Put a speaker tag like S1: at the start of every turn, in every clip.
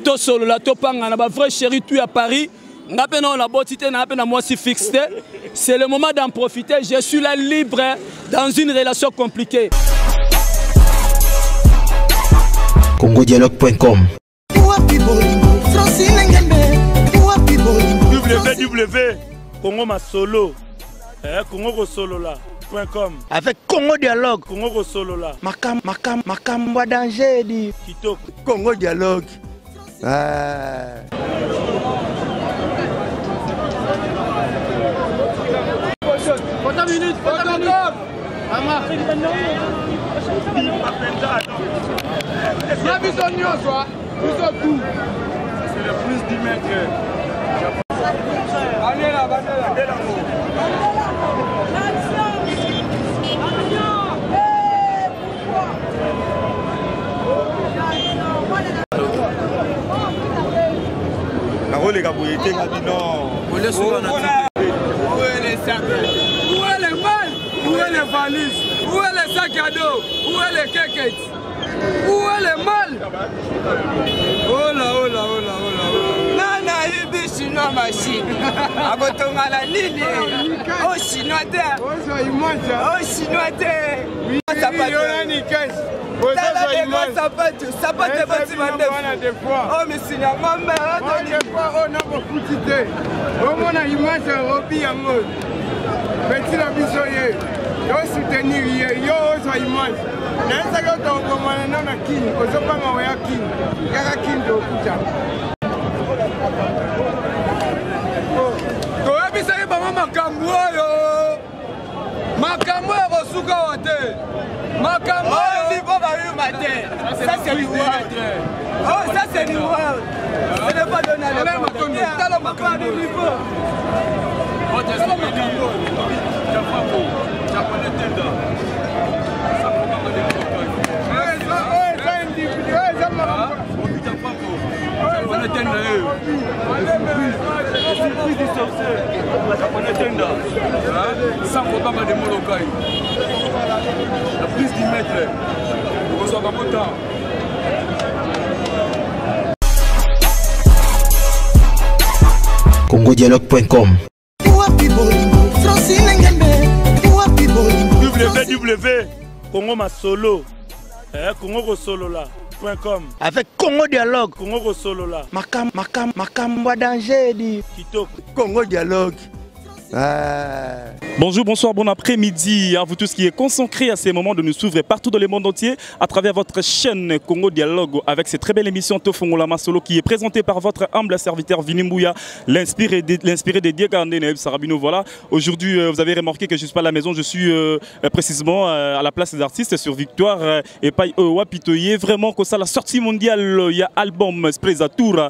S1: to solo la to panga na ba vrai chéri tu à Paris. Nga pe na la botité na pe na moi si fixé. C'est le moment d'en profiter. Je suis là libre dans une relation compliquée.
S2: congodialogue.com
S3: www Congo ma solo Congo solo là.com
S4: avec Congo Dialogue
S3: Congo solo là
S4: makam wa danger di
S3: kitoko
S4: Congo Dialogue
S3: c'est le plus du mec.
S4: les gars, où est les sacs?
S1: Où est les balles? Où est les valises? Où est les sacs à dos? Où est les kékets? Où est les malles? Oh là, oh là, oh là, oh là, oh là.
S5: Nana, il est chinois machine. Abotonga la ligne. Oh, chinois terre. Oh, chinois terre. Ça pas oh, mais c'est la maman.
S6: Oh, non, on a image Robi Yango. Petit la bisoye. Yo soutenir yo so image. Na ça que on va na king, ko so pa ma ya king. Kaka king do kucha.
S1: To ebisa ba makambo yo. Makambo ko suka wate. Makambo
S5: libo ba yo matin. Ça c'est du oh, ça c'est du ce n'est pas donné à la makambo. Tala makambo libo.
S3: Sans compter de Molokai. La prise du maître. On soit pas content.
S2: congodialogue.com
S3: www Congo ma solo Congo solo là.com
S4: avec Congo Dialogue
S3: Congo solo là
S4: makam wa danger di
S3: kitoko
S4: Congo Dialogue.
S7: Bonjour, bonsoir, bon après-midi à vous tous qui est consacré à ces moments de nous suivre partout dans le monde entier à travers votre chaîne Congo Dialogue avec cette très belle émission Tofongola Masolo qui est présentée par votre humble serviteur Vinimbuya, l'inspiré des Diegandene Sarabino. Voilà, aujourd'hui vous avez remarqué que je ne suis pas à la maison, je suis précisément à la place des artistes sur Victoire et Paï Wapitoye. Vraiment que ça, la sortie mondiale, il y a album Sprezatura,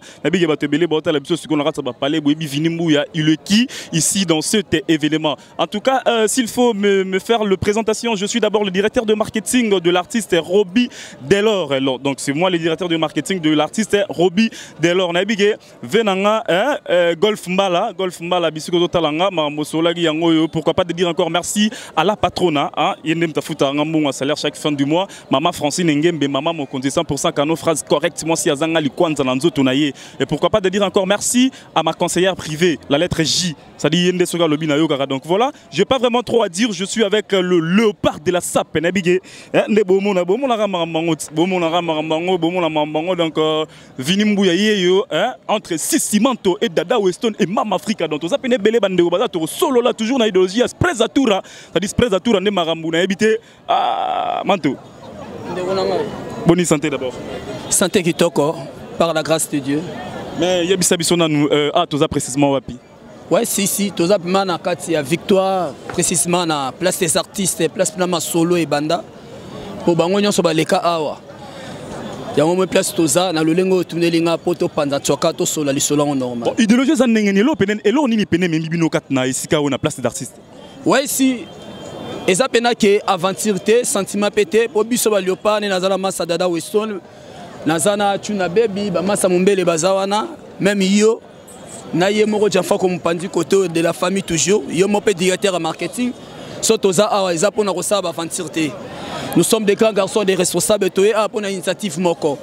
S7: il est qui ici dans cet événement. En tout cas, s'il faut me faire la présentation, je suis d'abord le directeur de marketing de l'artiste Roby Delors. Donc c'est moi le directeur de marketing de l'artiste Roby Delors. Nabigé venanga Golf Mbala bisiko talanga mamosolagi yango. Pourquoi pas de dire encore merci à la patrona yenem tafuta ngambonga salaire chaque fin du mois. Maman Francine Ngembe, maman mon compte 100% kano phrase correctement si azanga likwanza na nzoto na ye. Et pourquoi pas de dire encore merci à ma conseillère privée, la lettre J. Ça dit yende soga lobi na yo kaka. Donc voilà, j'ai pas vraiment trop à dire, je suis avec le léopard de la SAP nabigé. Ne bomona ramamango donc Vinimbuya yeyo entre Sissimanto et Dada Weston et Mama Africa. Donc ça pene belé bande baza to solo là toujours na idéologie Sprezatura. Ça dit Sprezatura ne marambu na habité Manto. Bonne santé d'abord.
S1: Santé kitoko par la grâce de Dieu.
S7: Mais yabisa bisona nous toza précisément wapi.
S1: Ouais, si, tous na kati ya Victoire, précisément na place des artistes, place Plama Solo et Banda. Pour bango nyonso baleka awa. Ya mo place toza na lolengo tunelinga poto panda tsoka to sola lisolo normal.
S7: Bon, idéologie za ndenge elo penen elo nini penen mibino katna isika na place des artistes.
S1: Ouais, si eza pena ke aventure te, sentiment pété, po biso ba léopard na zala masa Dada Weston, na zana tuna baby ba masa mumbele bazawana, même yo Naye moko jafa comme pandi côté de la famille toujours. Yo mon père directeur en marketing. Sotoza awa eza pona ko saba aventure te. Nous sommes des grands garçons, des responsables toé a pona initiative moko.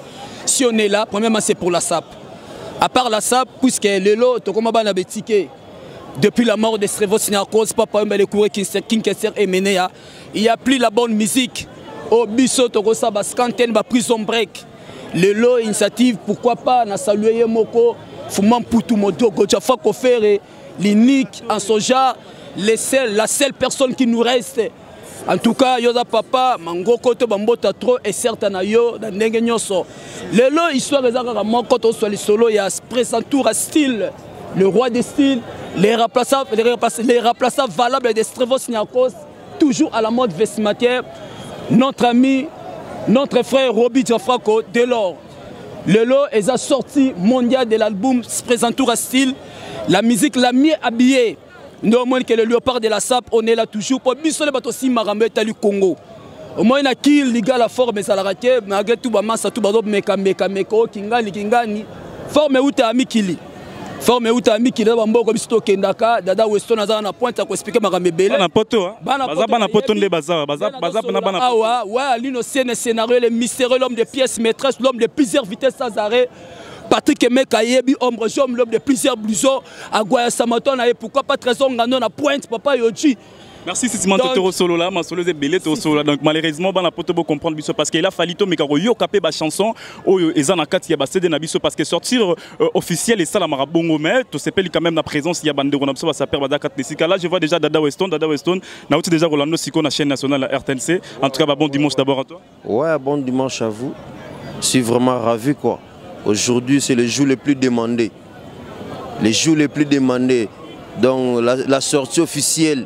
S1: si on est là, premièrement c'est pour la SAP. À part la SAP, puisque les lots, depuis la mort de Srevo Siniakos, Papa Mbele Kouré Kinkeser et Menea, il n'y a plus la bonne musique. Au Bisso, Togosa, Baskanten, Prison Break. Les lots, initiative, pourquoi pas, na salué Moko, Fouman Poutou Modogo, Jaffa Kofere, l'unique en son genre, la seule personne qui nous reste. En tout cas, Yoda Papa, Mango Koto Bambota trop et certains yo dans Nengenyoso. Les lots, histoire de Zagaramon, quand on soit les solos, il y a présent tour à style, le roi des styles, les remplaçables valables des Strevos Niakos, toujours à la mode vestimentaire. Notre ami, notre frère Roby Jafrako, dès lors, le lot est la sortie mondiale de l'album présent tour à style, la musique la mieux habillée. Nous, au moins que le léopard de la SAP, on est là toujours. Pour bisonner aussi Marambe Tali Congo. Au moins, il y a qui liga la forme, ça l'a raté, malgré tout, ça tout bado meka kingani. Forme où tu as mis Kili. Forme où tu as mis Kili, Bambo, comme Sisto Kendaka, Dada Weston, Azar, na pointe, à expliquer Marambe Bele.
S7: Bana poto, hein. Bana poto de bazar, bazar, bana.
S1: Ah ouais, l'une aussi, le scénario, le mystérieux, l'homme de pièces maîtresses, l'homme de plusieurs vitesses sans arrêt. Patrick Mekayebi, ombre jaune, l'homme de plusieurs blousons, Aguaya Samaton, pourquoi pas Trésor Ngano, na pointe, Papa Yoji.
S7: Merci Sisman Totoro Solo là, ma solo belé Solo. Donc malheureusement, on a pas tout comprendre biso parce qu'il a fallu to meka yo capé ba chanson o ezana kati ya ba CD na biso parce que sortir officiel et ça la marabongo mais to s'appelle quand même la présence il y a bande on a ça perd ba kat nesika là je vois déjà Dada Weston na outi déjà Rolando Siko na chaîne nationale la RTNC. En tout cas bon dimanche d'abord à toi. Ouais, bon dimanche à vous. Je suis vraiment ravi quoi. Aujourd'hui, c'est le jour le plus demandé. Les jours les plus demandés. Donc, la sortie officielle,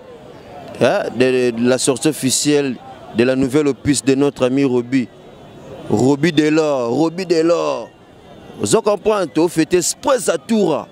S7: la sortie officielle de la nouvelle opus de notre ami Roby. Roby Delors. Vous comprenez, vous faites Sprezzatura.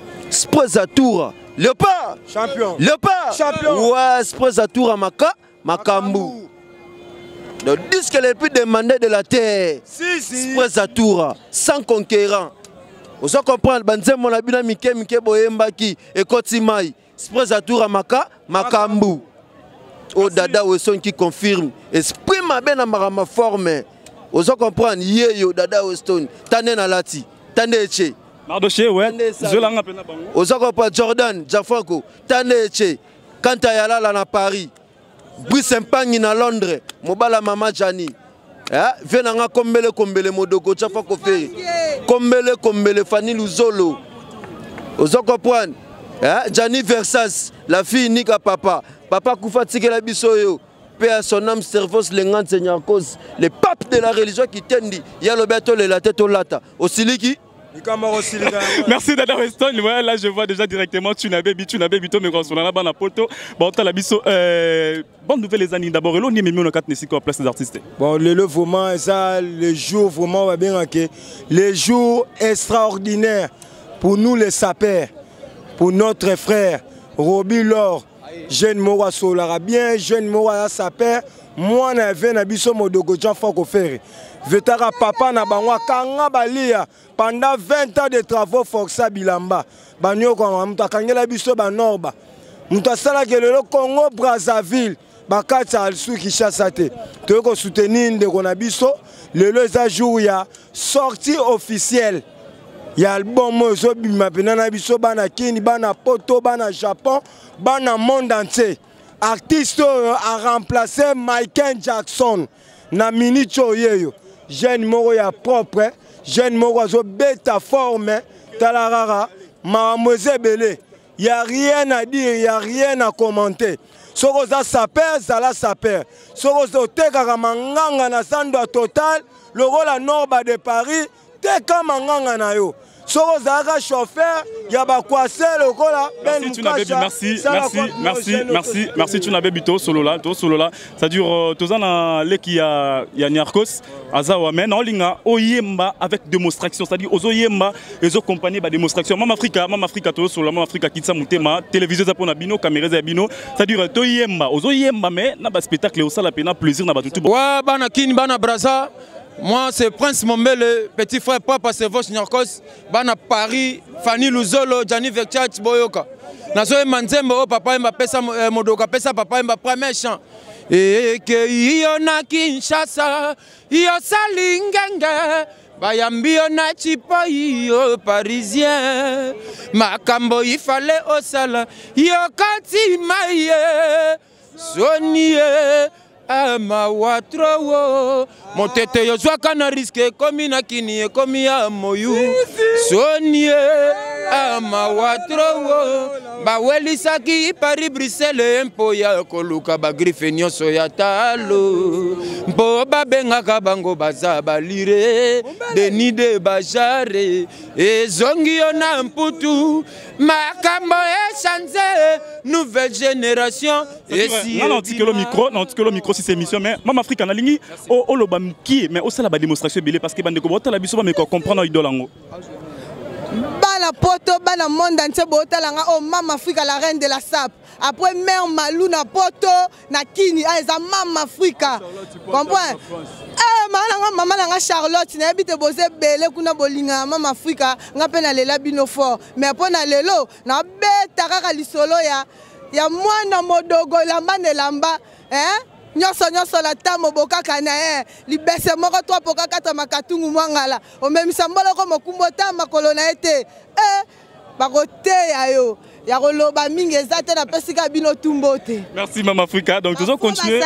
S7: Léopard. Champion. Léopard. Champion. Ouais, Sprezzatura Makambu. Le disque le plus demandé de la terre, Sprezzatura, sans conquérant. Vous comprenez, Banzemo la bina Mike Boyembaki et Kotimai, Sprezzatura Makambu. O Dada Weston qui confirme, esprit ma ben ma forme. Vous comprenez, Yeyo Dada Weston, Tane Nalati, Tane Eche. Mardoché, ouais, Zolanga Pena Bango. Vous comprenez, Jordan, Jafranco, Tane Eche, Kantayala là na Paris. Brice Mpagni na Londres, Mobala Mama Jani. Venanga kombele modoko chafa koferi. Kombele Fanny Luzolo. Ozo comprendre. Jani Versas, la fille unique à papa. Papa Koufa Tsikela Bisoyo. Paix à son âme, Servos Lengan Seigneur cause. Le pape de la religion qui tendi. Ya le beto le la tête au lata. Osiliki. Merci Dada Weston. Ouais, là je vois déjà directement Tunabe Bito mais on a la poto. Bon t'as la biso bonne nouvelle les années d'abord et l'on y met on 4 nesiko à place des artistes. Bon le vraiment ça les jours vraiment va bien que les jours extraordinaires pour nous les sapeurs, pour notre frère Roby Lor, jeune Mora Solara bien jeune Mora sapeur, moi na vient na biso modogo Jean Franco Ferré. Vetara papa na bangwa kanga balia pendant 20 ans de travaux forçats bilamba banyo kwa mutakangela biso banorba mutasala kelelo Congo Brazzaville bakata alsu Kinshasa te toko soutenir ndeko na biso lelo za jour ya sortie officielle ya album mozo bima pena na biso bana Kini bana Poto bana Japon bana monde entier artiste a remplacé Michael Jackson na minicho yeyo jeune moro ya propre jeune moro zo beta forme talarara mademoiselle belé y a rien à dire y a rien à commenter soko za saper zala saper soko zo teka manganga na sando total le rôle Norba de Paris teka manganga na yo soko za chauffeur ya ba kwase le kola ben merci tu n'avais bito solo là ça dure tozana leki ya Niarkos azawa men en linga oyemba avec démonstration c'est-à-dire ozoyemba ezo compagnie ba démonstration Mama Africa to solo Mama Africa kitsa mutema télévision za pona bino caméra za bino c'est-à-dire toyemba ozoyemba mais na ba spectacle au sala pena plaisir na ba tout ouais bana Kini bana Brazza. Moi, c'est Prince Mombele, petit frère Papa Servos Niarkos, Bana Paris, Fanny Luzolo, Gianni Verchat, Boyoka. Nazoe Manzembo, papa m'a pesa modoka, pesa papa m'a premier chant. Et que yo na Kinshasa, yo salingenge,
S2: Bayambio na chipai yo parisien makambo ifale osala yo kati maye sonie amawatro motete yo zwaka na riske komi na kini komi ya moyu sonie amawatro bawelisaki Paris Bruxelles mpo ya koluka bagrife nyonso ya talo mpo babengaka bango baza balire deni de bajare ezongi yo na mputu makambo echange nouvelle génération
S7: non le micro si c'est émission mais Mama Africa na lingi o loba mki mais aussi la démonstration belé parce que bande ko bota la biso ba me ko comprendre idolango
S8: bana poto bana monde entier botalanga o Mama Africa la reine de la sap après mère Malou na poto na kini eza Mama Africa comprends maman nanga Charlotte na habite bosé belé kuna bolinga Mama Africa nga na lela bino fort mais pona lelo na beta kaka lisolo ya mwana modogo lamba ne lamba nyonso la tamo bokaka na libese moko to pokaka makatungu mwangala o memisa mbolo ko mokumbota makolo na ete bakote yayo ya koloba mingi ezate na pesika bino tumbote.
S7: Merci Mama Africa. Donc toujours continuer.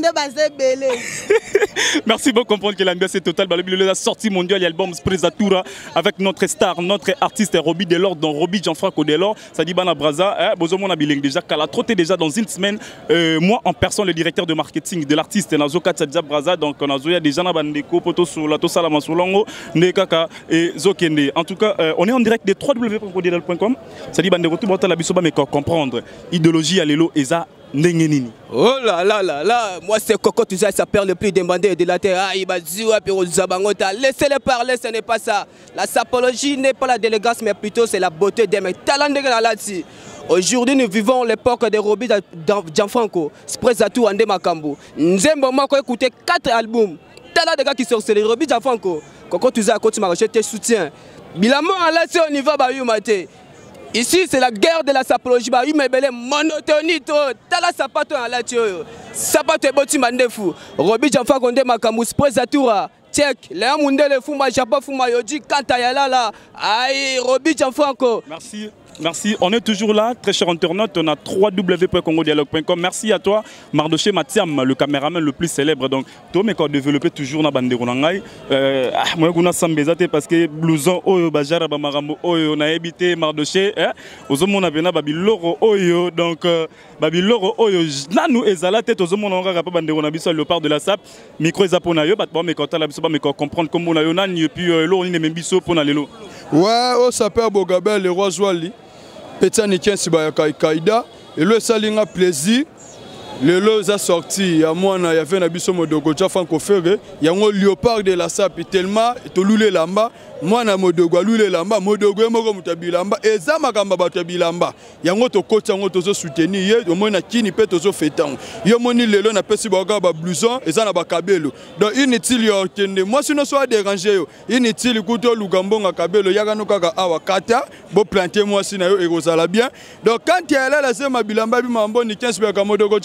S7: Merci beaucoup comprendre que l'ambiance est totale. La sortie mondiale l'album Sprezatura avec notre star, notre artiste Robbie Delors dans Robbie Jean-Franco Delors. Ça dit Bana Braza, Bozomo na bilingue déjà qu'à la trotté déjà dans une semaine. Moi en personne le directeur de marketing de l'artiste Nazo Katsadja Braza donc on a zoya déjà na bandeko poto sur la tosala masolongo nekaka et zokende. En tout cas, on est en direct de www.rodelal.com. Ça dit bande retour la bisoba mais comment comprendre idéologie à l'élo eza nengenini.
S1: Oh là là là là, moi c'est Coco tout ça perd le plus demandé de la terre. Ah il va dire pero zabangota, laissez-les parler, ce n'est pas ça. La sapologie n'est pas la délégance mais plutôt c'est la beauté des mecs talent de là-dessus. Aujourd'hui nous vivons l'époque de Robbie Gianfranco, Sprezatou Ande Makambo. Nzembo mako écouté 4 albums. Talent de gars qui sortent c'est Robbie Gianfranco. Coco tout ça quand tu m'as te soutien. Bilamo à là c'est au niveau bayou maté. Ici, c'est la guerre de la sapologie. Il y a une monotonie. Tala sapato en la tio. Sapato est boti mandefu. Robbie Jean-Franco Nde Makamou Sprezatura. Check. Léa Mundele Fuma Japa Fuma Yoji Kanta Yalala. Aïe, Robbie Jean-Franco.
S7: Merci. Merci, on est toujours là, très chers internautes, on a www.congodialogue.com. Merci à toi, Mardoché Matiam, le caméraman le plus célèbre. Donc, toi, mais quand développé toujours dans Bandero Nangai, moi, je suis sambezate parce que blouson, oyo, bajara, bamarambo, oyo, on a habité Mardoché, ozomon a bena babiloro, oyo, donc, babiloro, oyo, nanou, ezala tête, ozomon, on a pas Bandero Nabiso, le part de la SAP, micro zaponayo, battement, mais quand t'as la biso, mais quand comprendre comment on a yonan, et puis l'eau, on est même biso pour aller l'eau.
S3: Ouais, oh, ça perd Bogabel, le roi Joali. Petit Nikien Sibaya Kaida, et le salinga plaisir. Le lot a sorti, il y avait un abisso modogo, Franco Ferre, il y a un léopard de la SAP, tellement, et loulé lamba, moi na modogo, loulé lamba, modogo, moko mutabilamba, et zamakamba batabilamba. Il y a un autre coach, un autre soutenir, il y a un kini pet aux fétans. Il y a un le lot, n'a si baga blouson, et ça n'a pas cabello. Donc, inutile, moi, si nous sommes dérangés, inutile, couteau, lugambon, à cabello, yagano kaka awa kata, bon planter moi, si nayo, et rosala bien. Donc, quand il y a là, la sema bilamba, bimambo, ni 15 baka modogo,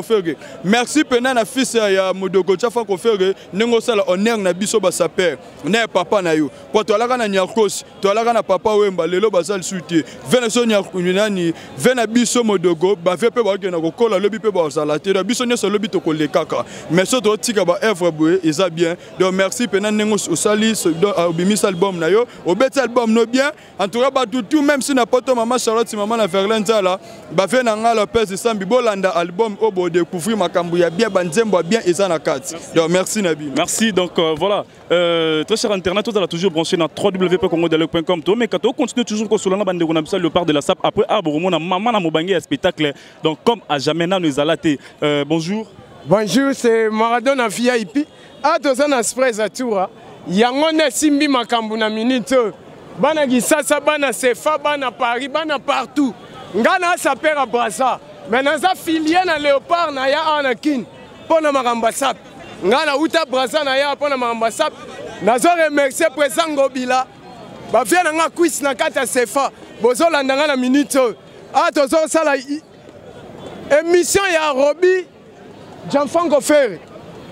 S3: merci pena na fils ya modogo Franco Ferre nengo sala honneur na biso ba sa père na papa na yo po to alaka na nyakos to alaka na papa wemba lelo basal suite vena so nyakunani vena biso modogo ba vepe ba ke na kokola lobi pe ba sala te biso ne so lobi to kolekaka mais so to tika ba œuvre boye eza bien donc merci pena nengo osali obimis album na yo obeti album no bien en tout cas ba tout même si na poto maman Charlotte maman na Verlaine là ba vena ngala pèse sambi bolanda album pour découvrir makambu ya bien banzembo bien et ça na carte. Donc merci Nabi.
S7: Merci donc voilà très cher internet vous allez toujours brancher dans www.congodialogue.com mais quand on continue toujours qu'on solana bande on a le part de la SAP après bon na maman na mobangi spectacle donc comme à jamais na nous alaté bonjour.
S6: Bonjour c'est Maradona VIP a toza na Sprezatura yango na simbi makambu na minute bana Gisasa bana Sefa bana Paris bana partout ngana sa père à Brassa. Maintenant, ça filié na léopard na ya anakin pour na marambasap. Ngana uta brasa na ya pour na marambasap. Nazo remercier président Ngobila. Ba vient nga quiz na kata sefa. Bozo landanga na minute. Ah tozo sala émission ya Robbie Jean-Franco Ferre.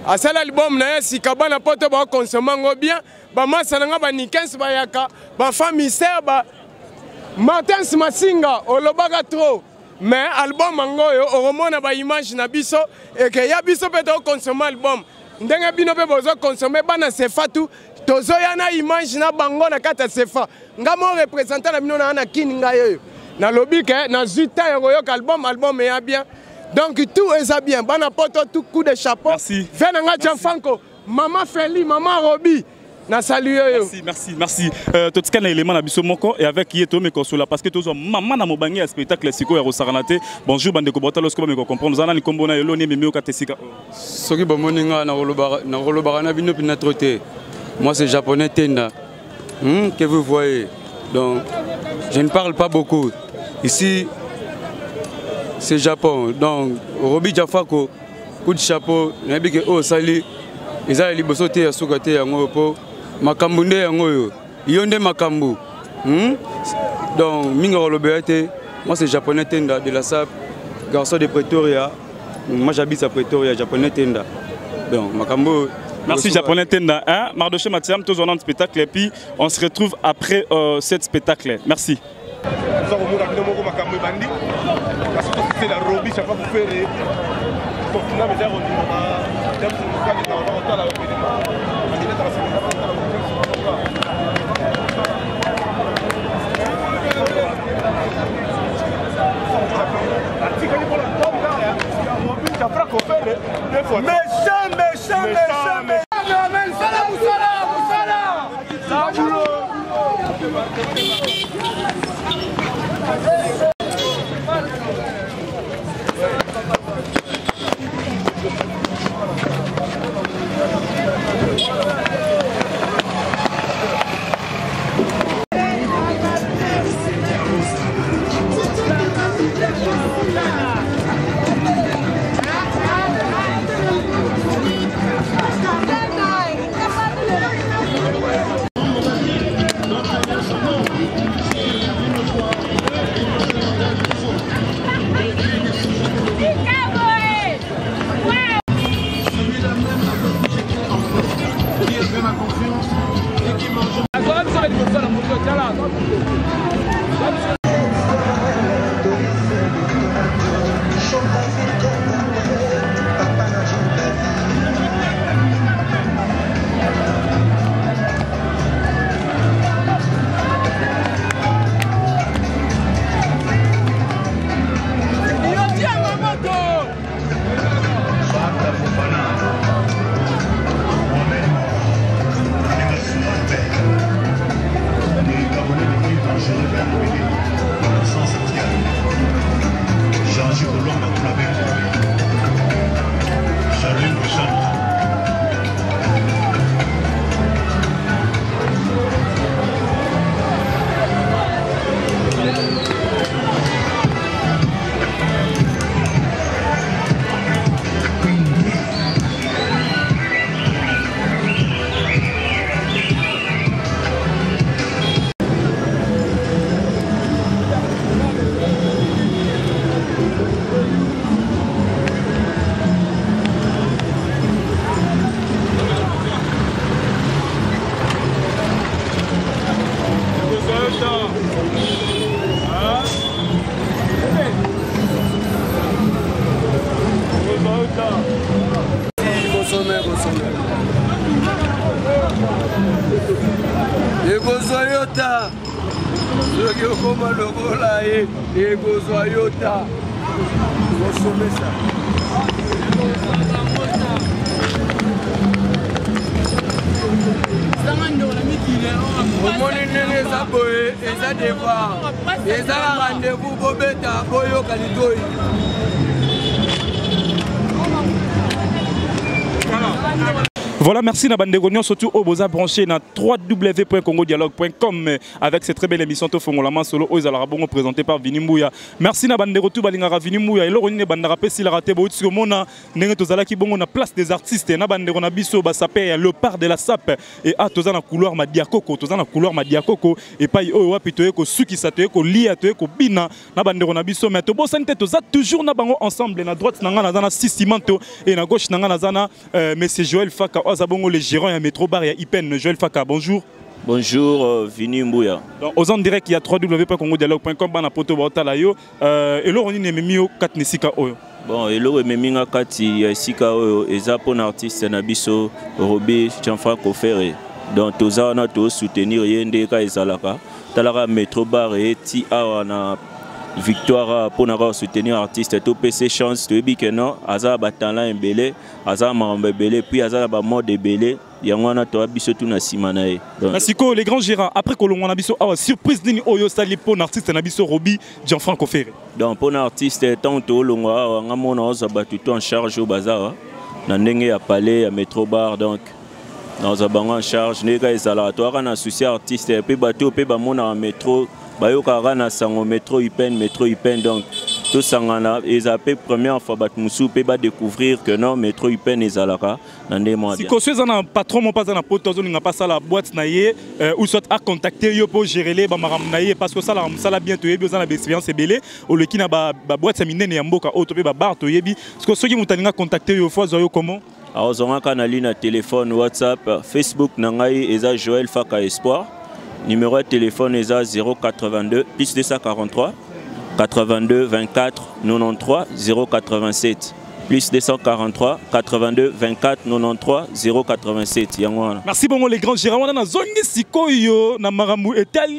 S6: asala album na ye sika bana poto ba consommer ngo bien ba masa nga ba Nikens ba yaka ba famille ser ba Martins Masinga olobaka trop mais album ngo yo oromona ba image na biso et que ya biso peut consommer album ndenge bino pe bozo consommer bana sefa tout tozo yana image na bango na kata sefa nga mo représenter na bino na kini nga yo na lobby ke na zuta yo album ya bien. Donc tout est bien. Bana poto tout coup de chapeau.
S7: Merci.
S6: Venanga Gianfranco, maman Feli, maman Roby. Na salué yo.
S7: Merci. Totska na élément na biso moko et avec Yeto me consola parce que tozo maman na mobangi à spectacle siko ya Rosaranate. Bonjour bande ko botalo sko me ko comprendre zana ni kombo na yelo ni memi okatesika.
S3: Soki ba moninga na rolobara na bino pina troté. Moi c'est japonais Tenda. Que vous voyez. Donc je ne parle pas beaucoup. Ici c'est Japon. Donc, Roby Jafako, coup de chapeau, on a dit que oh, sali, ils ont les bossotés à Soukate, à Ngopo, Makambunde, à Ngoyo, Yonde Makambu. Donc, Mingo Lobeate, moi c'est japonais Tenda de la SAP, garçon de Pretoria. Moi j'habite à Pretoria, japonais Tenda. Donc, Makambu.
S7: Merci japonais Tenda. Hein? Mardoché Matiam, tous en spectacle et puis on se retrouve après cet spectacle. Merci.
S9: C'est la Roby, chaque fois que vous faites
S4: Egozoyota, soki okoma lokola ye, egozoyota. Osomesa. Omoni nene eza boye, eza devoir, eza la rendez-vous bobeta boyoka litoi.
S7: Voilà, merci Nabandegonion, surtout au Boza branché na www.congodialogue.com avec cette très belle émission Tofongolama Solo Oizalabongo présentée par Vini Mbouya. Merci Nabandegotu Balingara Vini Mbouya. Et là, on est bandarape si la raté Boutsu Mona, Nengetozalaki Bongo na place des artistes, Nabandegona Bisso, Basapé, le part de la sape, et à Tozana couloir Madiakoko, Tozana couloir Madiakoko, et pas Owa Pitoeko, Suki Satoeko, Lia Toeko, Bina, Nabandegona Bisso, mais Tobo Sante, Toza toujours Nabango ensemble, na droite Nangana Zana Sissimanto, et na gauche Nangana Zana, mais c'est Joël Faka. Zabongo les gérants et métro bar et Ipen. Joël Faka, bonjour.
S10: Bonjour, Vini Mbouya.
S7: Aux en direct, il y a www.congodialogue.com, bana poto baotalayo. Et là, on est memio 4 nesika oyo.
S10: Bon, et là, meminga 4 sika oyo. Et ça pour l'artiste Nabiso, Robi, Jean-Franco Ferré. Donc, tous on a tous soutenir Yende ka ezalaka. Talara métro bar et ti awana victoire pour nous soutenir artiste tout PC chance to bi que non aza batala embelé aza mamba belé puis aza ba mode belé yangwana to biso tout na simanae
S7: merci ko les grands gérants après que l'on a biso surprise dini oyo sali pour artiste na biso Robi Jean-Franco Ferré
S10: donc pour artiste tant to longa ngamona oza batu en charge au bazar na ndenge ya palais ya métro bar donc dans en charge nega ezala to kana souci artiste puis batu pe ba mona métro Bayoka na sango métro Ipen donc tout sangana et après première fois bat musu pe ba découvrir que non métro Ipen ezalaka nande moi
S7: si ko un patron mon pas na poto zo nga pas ça la boîte na ye ou soit à contacter yo pour gérer les ba maram na ye parce que ça la bientôt yebi za na expérience belé au le kina ba boîte sa minene ya mboka auto pe ba bar to yebi parce que ceux qui mutalinga contacter yo fois zo comment
S10: alors zonga kanali na téléphone WhatsApp Facebook nangai eza Joël Faka Espoir. Numéro de téléphone est à 082 plus 243 82 24 93 087 plus 243 82 24 93 087.
S7: Merci beaucoup les grands gérants. On a zone sikoyo na maramu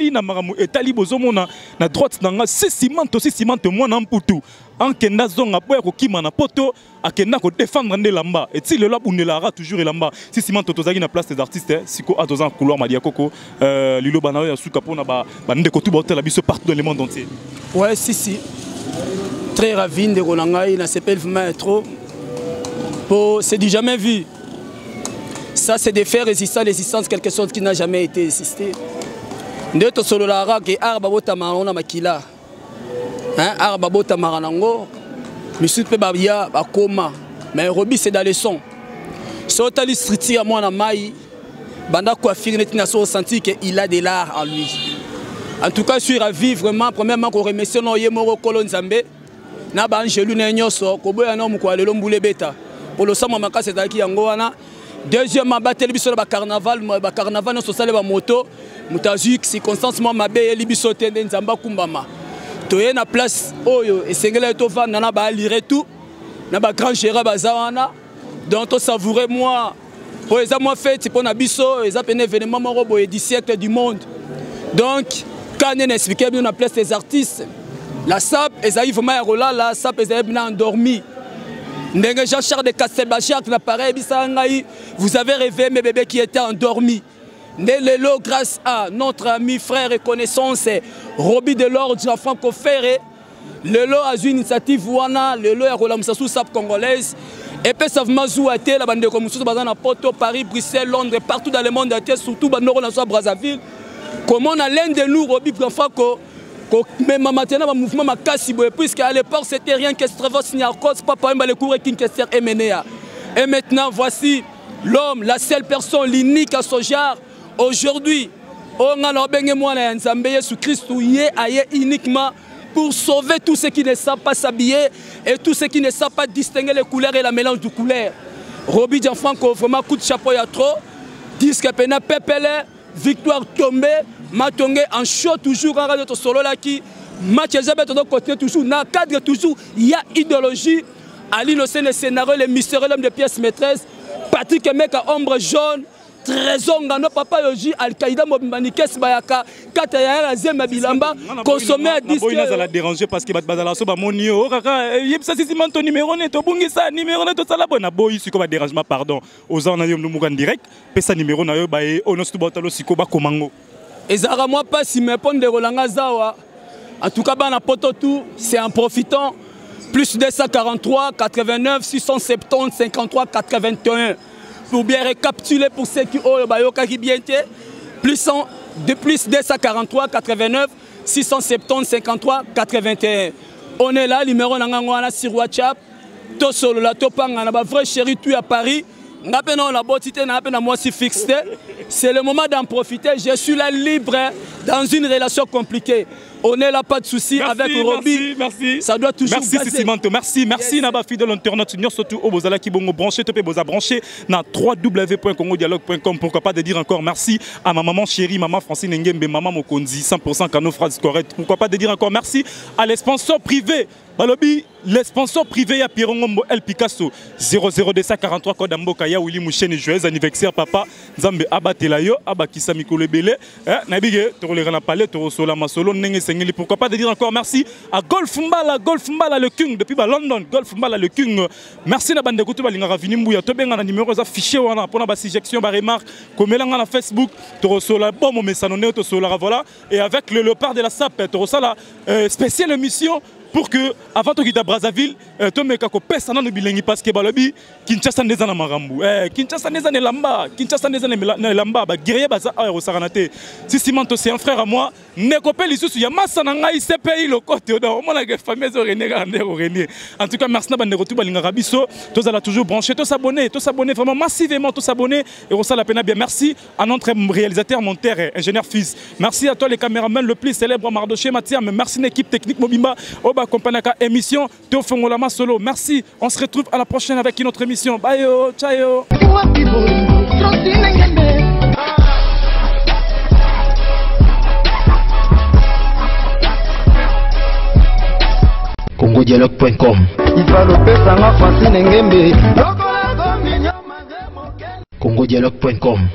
S7: etali bozomona na droite nanga simanto moi na mputu. Ankenda zonga boya ko kima na poto akenda ko défendre ndé lamba et si le lab unelara toujours elamba si simanto tozaki na place des artistes siko a tozan couloir Madiakoko lilo banayo ya suka pona ba ndeko tout ba la biso partout dans le monde entier.
S1: Ouais si très ravi de Ronangai na s'appelle vraiment trop pour c'est du jamais vu. Ça c'est de faire résistance quelque chose qui n'a jamais été existé. Ndeto solo la ra ke arba bota marona makila. Hein, Arbabota Maranango, monsieur Pebabia, Bakoma, mais Robi c'est dans le son. Sotali Striti à moi na Maï, Banda Coiffure n'a pas senti qu'il a de l'art en lui. En tout cas, je suis ravi vraiment, premièrement, qu'on remercie nos Yemoro Kolon Zambé, Naba Angelou Nenyoso, Koboyano Moukwale Lomboule Beta, pour le Sama Maka Sedaki Angoana. Deuxièmement, Batelbiso le carnaval, nous sommes allés à moto, Moutajuk, circonstance, moi, ma belle, Libisote, Nzamba Kumbama. Toye na place oyo et sengela to vendre na ba lire tout na ba grand gérant bazawana donc to savourer moi pour les moi fait pour na biso les appel événement morobo et du siècle du monde donc quand on expliquer bien na place des artistes la SAP ezaï vraiment rola la SAP ezaï bien endormi ndenge Jean-Charles de Castelbachar qui l'appareil bisangai vous avez rêvé mes bébés qui étaient endormis. Nelelo, grâce à notre ami, frère et connaissance, Robi Delors, Jean-Franco Ferré, Lelo a une initiative Wana, Lelo a relancé sous SAP congolaise, et puis ça m'a zouaté la bande de commission à Porto, Paris, Bruxelles, Londres, partout dans le monde entier, surtout dans le Brazzaville. Comment on a l'un de nous, Robi Jean-Franco, mais maintenant, le mouvement m'a cassé, puisqu'à l'époque, c'était rien que Stravos Niarkos, Papa Mba le cours et Kinkester Emenea. Et maintenant, voici l'homme, la seule personne, l'unique à son genre. Aujourd'hui, on a Christ uniquement pour sauver tous ceux qui ne savent pas s'habiller et tous ceux qui ne savent pas distinguer les couleurs et la mélange de couleurs. Robi Jean-Franco, vraiment coup de chapeau, il y a trop. Disque Pena Pepele, victoire tombée, Matongé en show toujours en radio solo là qui match Elisabeth de côté toujours, dans le cadre toujours, il y a idéologie. Ali le scénario, les mystérieux l'homme de pièces maîtresses, Patrick Emeka, ombre jaune. Trésor ngano papa yoji Al-Qaïda Mobimanikes Bayaka Kataya la Zema Bilamba consommé à 10
S7: euros. Ça l'a dérangé parce que Bazala Soba Monio, ça c'est mon numéro net, Bungisa, numéro net, ça la bonne boy, si comme dérangement, pardon. Aux gens na yom Mugan direct, pesa numéro na yo bae, on se batalo sikoba komango.
S1: Et Zara moi pas si me pon de Rolanga Zawa. En tout cas, bana poto tout, c'est en profitant. Plus 243 89 670 53 81. pour bien récapituler pour ceux qui ont le bien plus 243 89 670 53 81. On est là, numéro nangangwana sur WhatsApp. To solo la to panga na ba vrai chéri tu à Paris. Ngapena la botité na pena moi si fixé. C'est le moment d'en profiter. Je suis là libre dans une relation compliquée. On est là, pas de souci avec Roby.
S7: Merci.
S1: Ça doit toujours
S7: passer. Merci Simanto. Merci. Merci Naba fidèle internaute. Nous surtout au Bozala qui bongo branché, topé boza branché na www.congodialogue.com. Pourquoi pas de dire encore merci à ma maman chérie, maman Francine Ngembe, maman Mokonzi, 100% canon phrase correcte. Pourquoi pas de dire encore merci à les sponsors privés. Balobi, les sponsors privés à Pirongombo El Picasso 00243 code Mboka ya Willy Moucheni, joyeux anniversaire papa Nzambe Abatelayo Abakisa Mikolo Belé Nabige Torolera na palais Torosola Masolo Nenge Sengeli. Pourquoi pas de dire encore merci à Golf Mbala le King depuis London. Golf Mbala le King. Merci na bande kutu balinga ravini mbuya to benga na numéro za fichier wana pona ba suggestion ba remarque komelanga na Facebook Torosola bon mesano ne Torosola voilà. Et avec le léopard de la SAP Torosola spéciale émission pour que avant de quitter Brazzaville, tu me kako pesa na bilengi parce que balobi Kinshasa ndeza na marambu. Kinshasa ndeza ne lamba, Kinshasa ndeza ne lamba ba guerrier baza aéro saranate. Si Simanto c'est un frère à moi, ne kopel lisusu ya masa na ngai ce pays le côté on mona que famille René Gandero René. En tout cas merci na bande retour balinga rabiso, tous allez toujours brancher, tous s'abonner vraiment massivement, tous s'abonner et on ça la peine bien. Merci à notre réalisateur monteur ingénieur Fils. Merci à toi les caméramans le plus célèbre Mardoché Matia, mais merci l'équipe technique Mobimba. Accompagné à émission Théophongolama Solo. Merci, on se retrouve à la prochaine avec une autre émission. Bye yo, ciao yo.
S11: congodialogue.com congodialogue.com